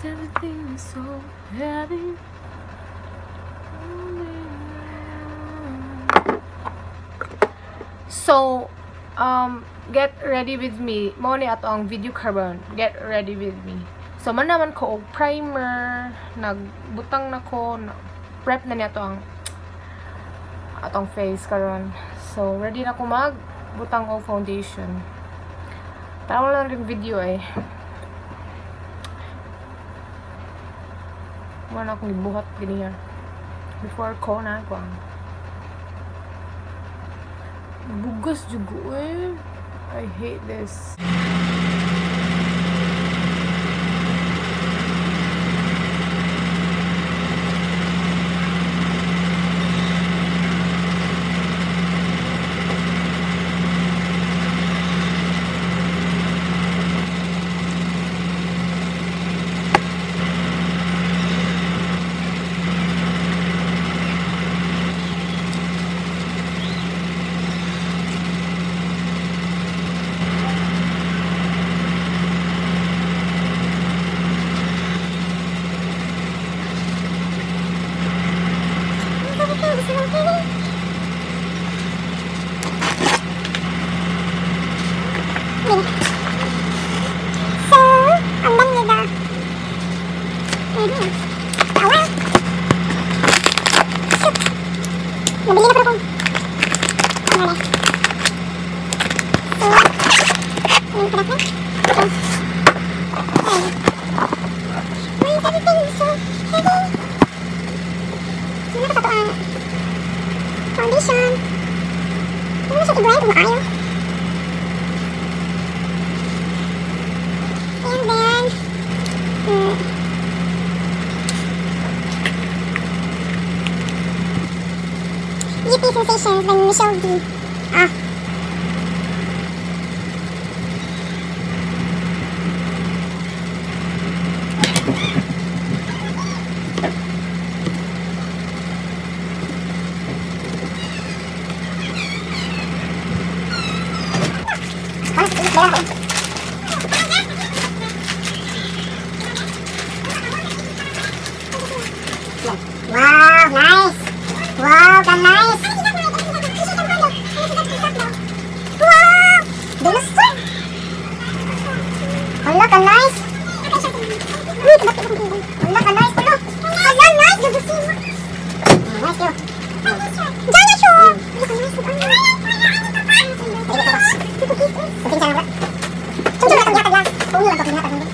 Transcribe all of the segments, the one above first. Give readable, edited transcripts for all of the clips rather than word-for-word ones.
everything is so heavy. So, get ready with me. Mo ni ato ang video carbon. Get ready with me. So, man naman ko og primer, nagbutang na ko, prep na niya to ang atong face karon. So, ready na ko magbutang og foundation. Tama lang rin video eh. Wala akong ibuhat ganyan. Before ko na ko ang bugas juga eh. I hate this. Foundation. Ano siya i-blend kung maayo? And then, GP Sensations by Michelle D. Wow, nice! Wow, ka nice! Wow! Bilis to! Hala ka nice! Hala ka nice tulo! Hala nice! Gagusin mo! Nice yun! Diyan na siya! Pagkinsa na ba? Tunto na itong yatag lang! Punyo lang itong yatag lang!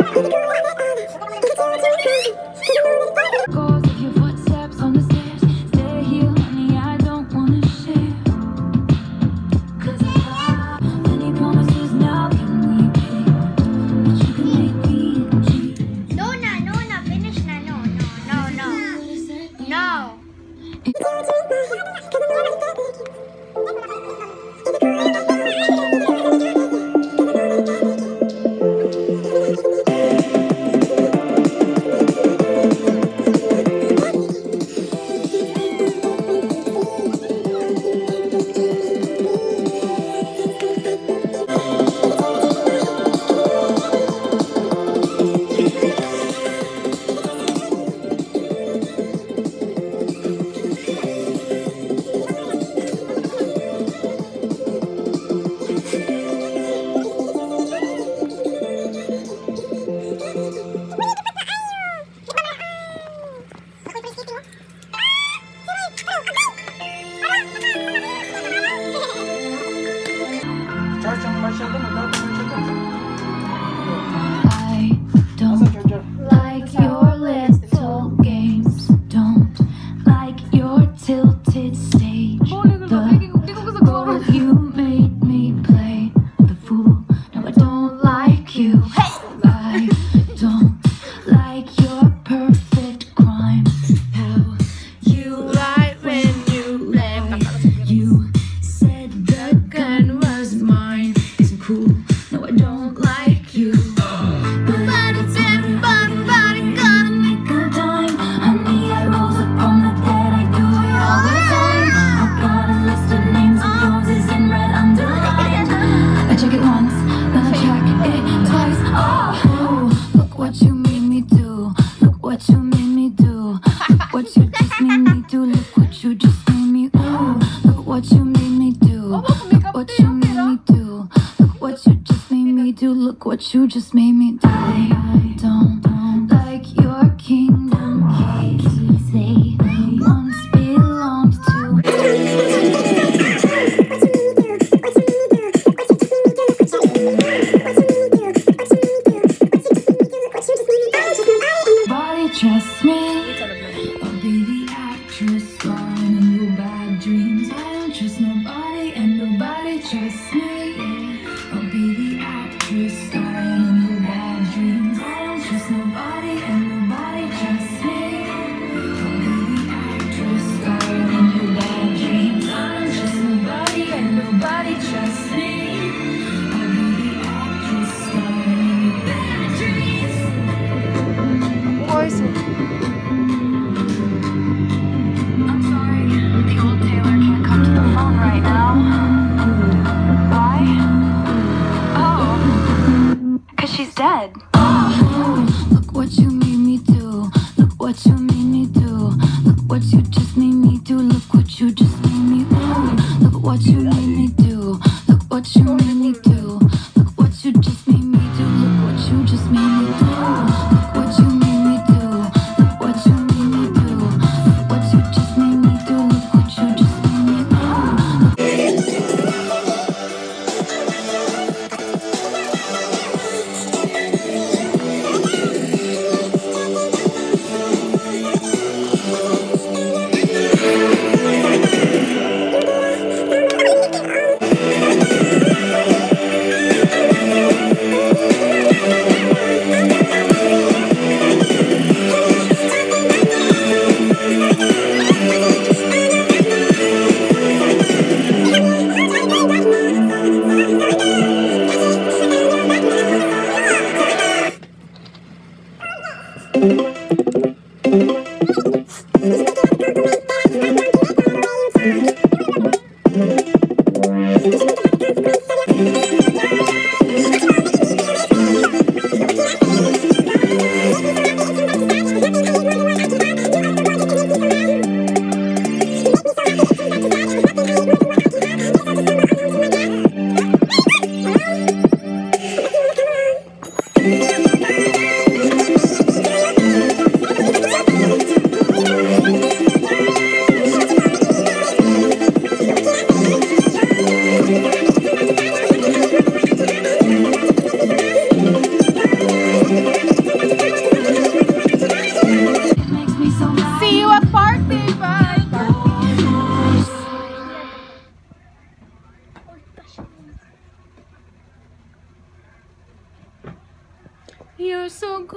Goes of your footsteps on the stairs. Stay here, honey, I don't wanna share. 'Cause I got many promises now. Can we be? But you can make me cheat. No, finish na. No. Charge ang Marshall doon. Magdala ang Marshall doon. I don't Asa charger? like your little games. Don't like your tilted stage. The role you made me play, the fool. No, I don't like you. I don't like your perfect crime. How you lie when you lie. You said the gun was mine. Isn't cool. No, I don't like you. But it's everybody gonna make a dime. Honey, I rose up from the dead. I do it all the time. I got a list of names of yours is in red underlined. I check it once, then I check it twice. Oh, look what you made me do. Look what you made me do. Look what you just made me do. Look what you just made me do. Look what you made me do. Look what you made me do. Look what you just made me do. Look what you just made me do. I don't like your kingdom keys. They once belonged to. Body, trust me. I'll be the actress starring in your bad dreams. I don't trust nobody and nobody trusts me. I'll be the actress starring in your bad dreams. I don't trust nobody and nobody trusts me. I'll be the actress starring in your bad dreams. I don't trust nobody and nobody trusts me. I'll be the actress starring in your bad dreams. Voice. I'm sorry, the old Taylor can't come to the phone right now. Why? Oh, 'cause she's dead. Oh, look what you made me do. Look what you made me do. Look what you just made me do. Look what you just made me do. Look what you made me do. Look what you made me do. Look what you just made me do. Look what you just made me do. Look what you made me do. Look what you made me do. Look what you just made me do. Look what you just made me do.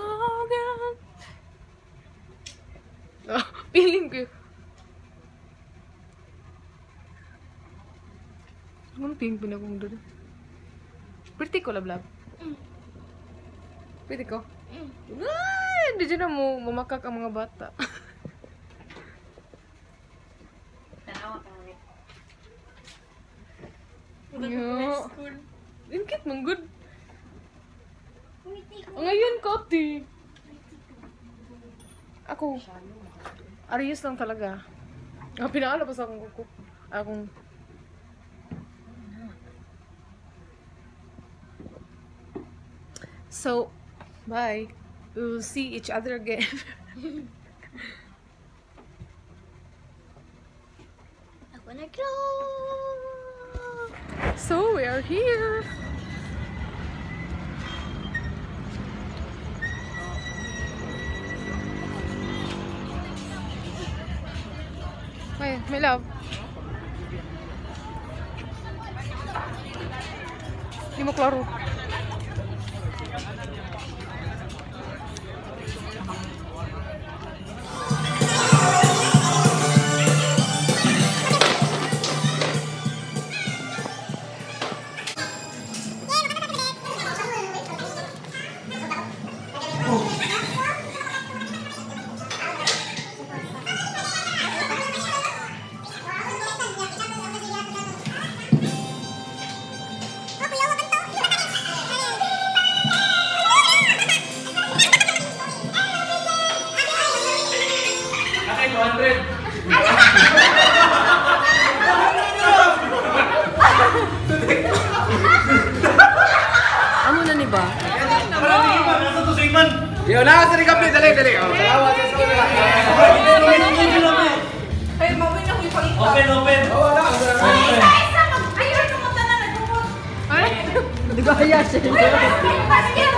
again. Feeling ko. Anong tingin pinagong doon? Pretty ko, lablab. Pretty ko? Ay, hindi dyan na mo mamakak ang mga bata. Tanawa ka ulit. Yo. Ingkit mong good. Umiti ko. Ngayon, Kati. Ako. Arius lang talaga. Pinaala pa sa akong kuko. Akong... So, bye. We'll see each other again. Ako nag-grow. So, we are here. Hey, my love. Hindi mo klaro. Amo na ni ba? Yo, na sa kape, dali. Oh, salamat sa Open. Oh, wala. Ay, hindi ko kaya siya.